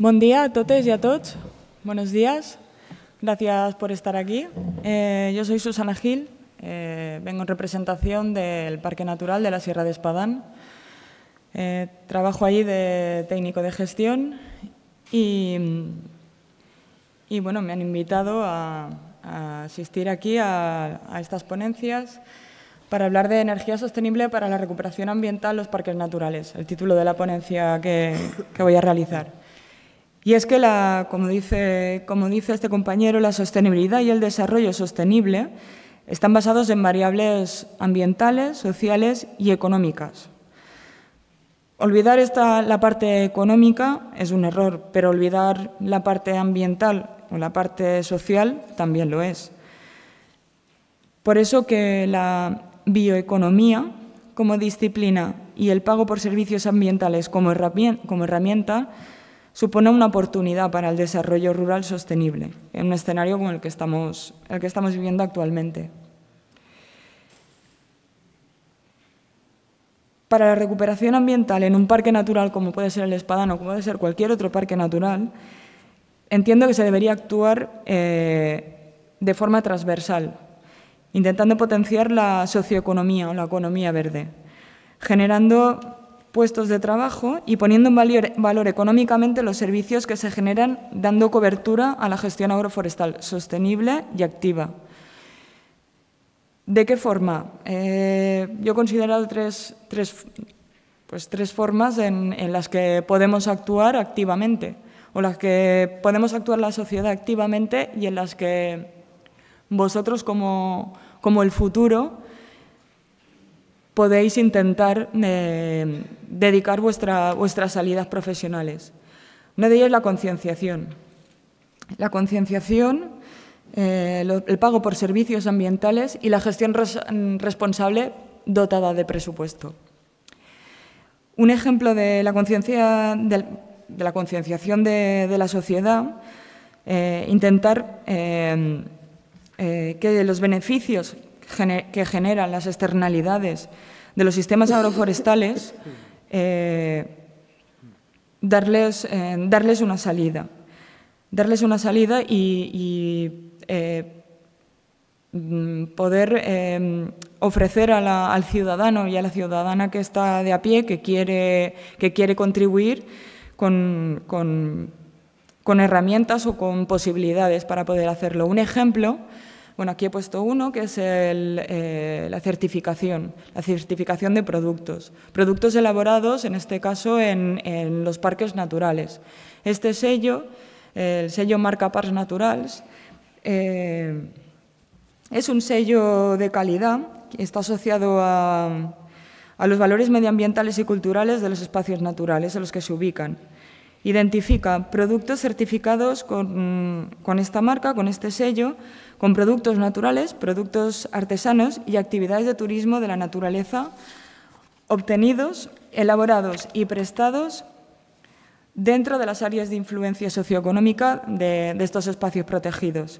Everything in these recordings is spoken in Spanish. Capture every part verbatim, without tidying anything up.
Bon dia a totes y a tots. Buenos días. Gracias por estar aquí. Eh, yo soy Susana Gil. Eh, vengo en representación del Parque Natural de la Sierra de Espadán. Eh, trabajo allí de técnico de gestión y, y bueno, me han invitado a, a asistir aquí a, a estas ponencias para hablar de energía sostenible para la recuperación ambiental en los parques naturales, el título de la ponencia que, que voy a realizar. Y es que, la, como, dice, como dice este compañero, la sostenibilidad y el desarrollo sostenible están basados en variables ambientales, sociales y económicas. Olvidar esta, la parte económica es un error, pero olvidar la parte ambiental o la parte social también lo es. Por eso que la bioeconomía como disciplina y el pago por servicios ambientales como herramienta, como herramienta supone una oportunidad para el desarrollo rural sostenible, en un escenario como el que estamos, el que estamos viviendo actualmente. Para la recuperación ambiental en un parque natural como puede ser el Espadán o como puede ser cualquier otro parque natural, entiendo que se debería actuar eh, de forma transversal, intentando potenciar la socioeconomía o la economía verde, generando puestos de trabajo y poniendo en valor, valor económicamente los servicios que se generan, dando cobertura a la gestión agroforestal sostenible y activa. ¿De qué forma? Eh, yo he considerado tres, tres, pues tres formas en, en las que podemos actuar activamente, o las que podemos actuar la sociedad activamente y en las que vosotros como, como el futuro podéis intentar eh, dedicar vuestra, vuestras salidas profesionales. Una de ellas es la concienciación. La concienciación, eh, el pago por servicios ambientales y la gestión res, responsable dotada de presupuesto. Un ejemplo de la conciencia, de, de la concienciación de, de la sociedad, eh, intentar eh, eh, que los beneficios que generan las externalidades de los sistemas agroforestales, eh, darles, eh, darles una salida. Darles una salida y, y eh, poder eh, ofrecer a la, al ciudadano y a la ciudadana que está de a pie, que quiere, que quiere contribuir con, con, con herramientas o con posibilidades para poder hacerlo. Un ejemplo. Bueno, aquí he puesto uno, que es el, eh, la certificación, la certificación de productos. Productos elaborados, en este caso, en, en los parques naturales. Este sello, el sello marca Parcs Naturals, eh, es un sello de calidad que está asociado a, a los valores medioambientales y culturales de los espacios naturales en los que se ubican. Identifica productos certificados con, con esta marca, con este sello, con productos naturales, productos artesanos y actividades de turismo de la naturaleza obtenidos, elaborados y prestados dentro de las áreas de influencia socioeconómica de, de estos espacios protegidos,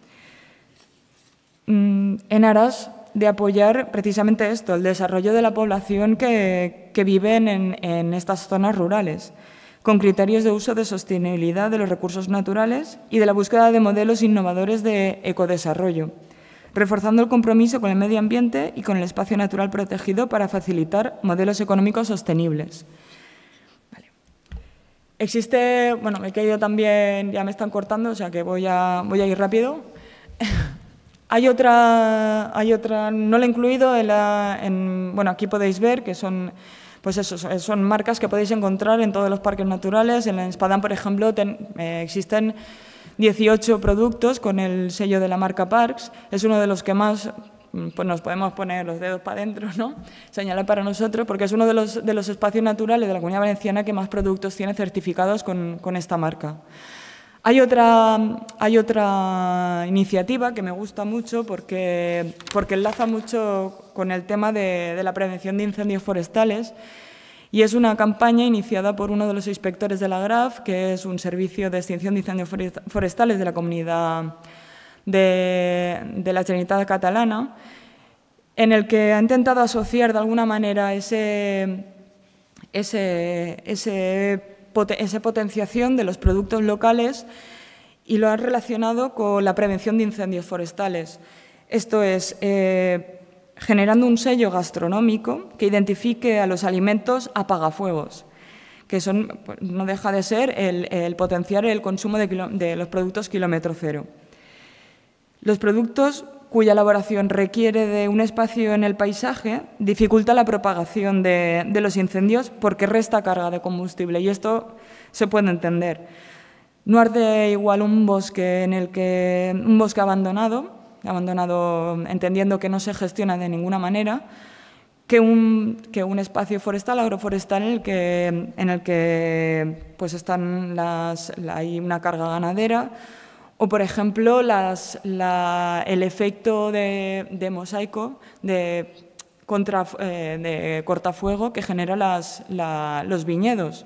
en aras de apoyar precisamente esto, el desarrollo de la población que, que vive en, en estas zonas rurales, con criterios de uso de sostenibilidad de los recursos naturales y de la búsqueda de modelos innovadores de ecodesarrollo, reforzando el compromiso con el medio ambiente y con el espacio natural protegido para facilitar modelos económicos sostenibles. Vale. Existe, bueno, me he caído también, ya me están cortando, o sea que voy a, voy a ir rápido. Hay otra, hay otra, no la he incluido, en la, en, bueno, aquí podéis ver que son... Pues eso, son marcas que podéis encontrar en todos los parques naturales. En el Espadán, por ejemplo, ten, eh, existen dieciocho productos con el sello de la marca Parc. Es uno de los que más, pues nos podemos poner los dedos para adentro, ¿no? Señalar para nosotros, porque es uno de los, de los espacios naturales de la Comunidad Valenciana que más productos tiene certificados con, con esta marca. Hay otra, hay otra iniciativa que me gusta mucho porque, porque enlaza mucho con el tema de, de la prevención de incendios forestales y es una campaña iniciada por uno de los inspectores de la Graf, que es un servicio de extinción de incendios forestales de la Comunidad de, de la Generalitat Catalana, en el que ha intentado asociar de alguna manera ese, ese, ese esa potenciación de los productos locales y lo han relacionado con la prevención de incendios forestales. Esto es, eh, generando un sello gastronómico que identifique a los alimentos apagafuegos, que son, pues, no deja de ser el, el potenciar el consumo de, de los productos kilómetro cero. Los productos cuya elaboración requiere de un espacio en el paisaje dificulta la propagación de, de los incendios porque resta carga de combustible, y esto se puede entender. No arde igual un bosque en el que un bosque abandonado, abandonado entendiendo que no se gestiona de ninguna manera, que un, que un espacio forestal, agroforestal, en el que, en el que pues están las, la, hay una carga ganadera, o, por ejemplo, las, la, el efecto de, de mosaico, de, contra, eh, de cortafuego que genera las, la, los viñedos.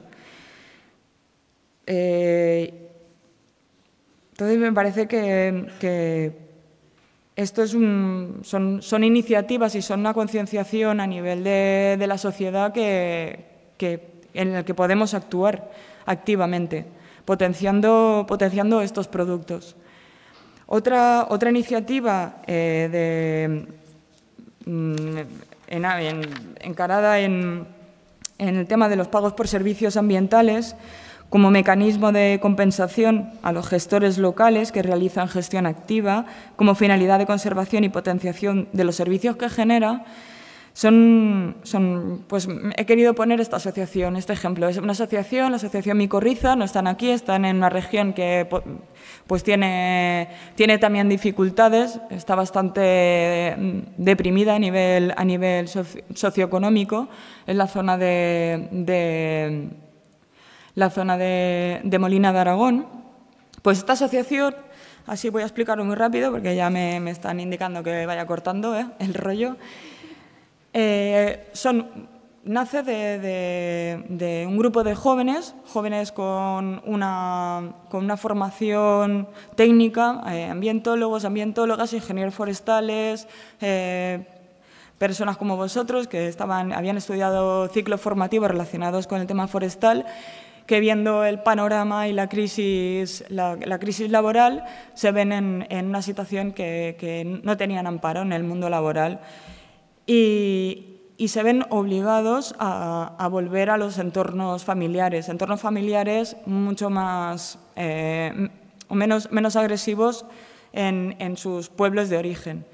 Eh, entonces, me parece que, que esto es un, son, son iniciativas y son una concienciación a nivel de, de la sociedad que, que, en el que podemos actuar activamente, potenciando, potenciando estos productos. Otra, otra iniciativa eh, de, en, en, encarada en, en el tema de los pagos por servicios ambientales como mecanismo de compensación a los gestores locales que realizan gestión activa como finalidad de conservación y potenciación de los servicios que genera. Son, son, pues he querido poner esta asociación, este ejemplo. Es una asociación, la asociación Micorriza, no están aquí, están en una región que pues tiene, tiene también dificultades, está bastante deprimida a nivel, a nivel socio, socioeconómico, en la zona de, de, la zona de, de Molina de Aragón. Pues esta asociación, así voy a explicarlo muy rápido porque ya me, me están indicando que vaya cortando ¿eh? el rollo. Eh, son, nace de, de, de un grupo de jóvenes, jóvenes con una, con una formación técnica, eh, ambientólogos, ambientólogas, ingenieros forestales, eh, personas como vosotros que estaban, habían estudiado ciclos formativos relacionados con el tema forestal, que viendo el panorama y la crisis, la, la crisis laboral se ven en, en una situación que, que no tenían amparo en el mundo laboral. Y, y se ven obligados a, a volver a los entornos familiares, entornos familiares mucho más eh, o menos, menos agresivos en, en sus pueblos de origen.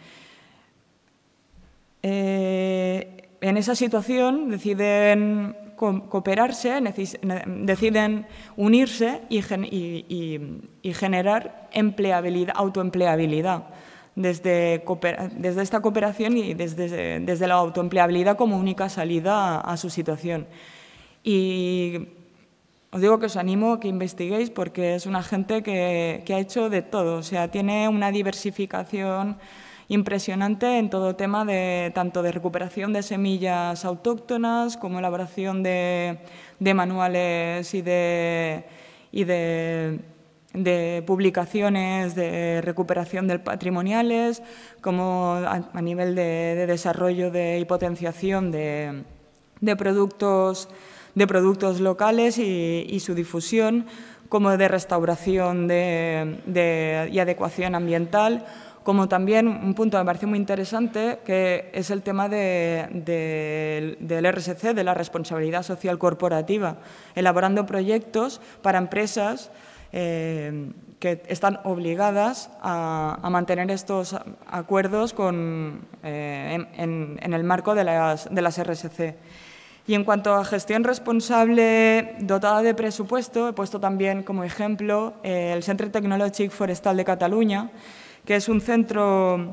Eh, en esa situación deciden co cooperarse, deciden unirse y, y, y, y generar empleabilidad, autoempleabilidad. Desde, desde esta cooperación y desde, desde la autoempleabilidad como única salida a, a su situación. Y os digo que os animo a que investiguéis porque es una gente que, que ha hecho de todo, o sea, tiene una diversificación impresionante en todo tema de tanto de recuperación de semillas autóctonas como elaboración de, de manuales y de... Y de de publicaciones de recuperación de patrimoniales, como a, a nivel de, de desarrollo de, y potenciación de, de, productos, de productos locales y, y su difusión, como de restauración de, de, y adecuación ambiental, como también un punto que me parece muy interesante, que es el tema de, de, del R S C, de la responsabilidad social corporativa, elaborando proyectos para empresas Eh, que están obligadas a, a mantener estos acuerdos con, eh, en, en el marco de las, de las R S C. Y en cuanto a gestión responsable dotada de presupuesto, he puesto también como ejemplo eh, el Centre Tecnològic Forestal de Cataluña, que es un centro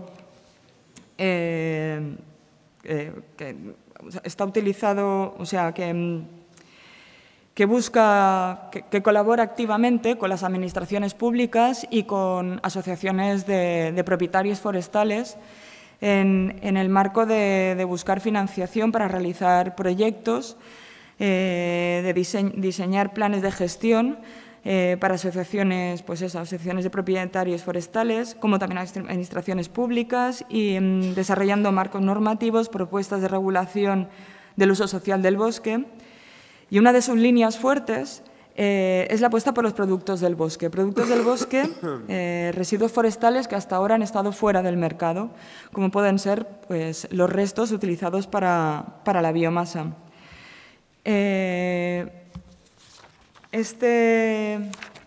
eh, eh, que está utilizado, o sea, que que busca, que, que colabora activamente con las administraciones públicas y con asociaciones de, de propietarios forestales en, en el marco de, de buscar financiación para realizar proyectos, eh, de dise, diseñar planes de gestión eh, para asociaciones, pues eso, asociaciones de propietarios forestales, como también administraciones públicas y mm, desarrollando marcos normativos, propuestas de regulación del uso social del bosque. Y una de sus líneas fuertes eh, es la apuesta por los productos del bosque. Productos del bosque, eh, residuos forestales que hasta ahora han estado fuera del mercado, como pueden ser pues, los restos utilizados para, para la biomasa. Eh, este,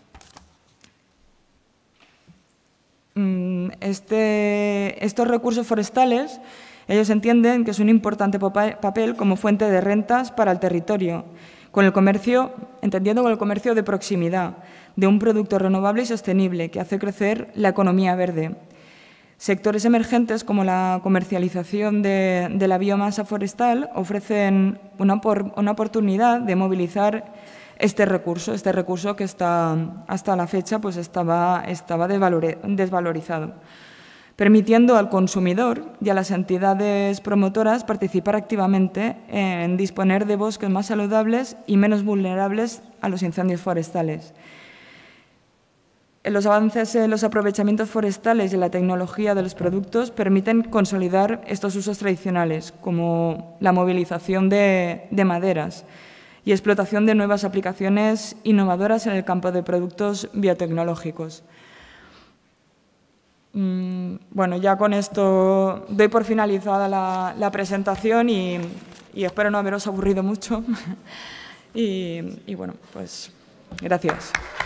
este, estos recursos forestales, ellos entienden que es un importante papel como fuente de rentas para el territorio, con el comercio, entendiendo con el comercio de proximidad, de un producto renovable y sostenible que hace crecer la economía verde. Sectores emergentes como la comercialización de, de la biomasa forestal ofrecen una, por, una oportunidad de movilizar este recurso, este recurso que está, hasta la fecha pues estaba, estaba desvalorizado, permitiendo al consumidor y a las entidades promotoras participar activamente en disponer de bosques más saludables y menos vulnerables a los incendios forestales. Los avances en los aprovechamientos forestales y la tecnología de los productos permiten consolidar estos usos tradicionales, como la movilización de, de maderas y explotación de nuevas aplicaciones innovadoras en el campo de productos biotecnológicos. Bueno, ya con esto doy por finalizada la, la presentación y, y espero no haberos aburrido mucho. y, y bueno, pues gracias.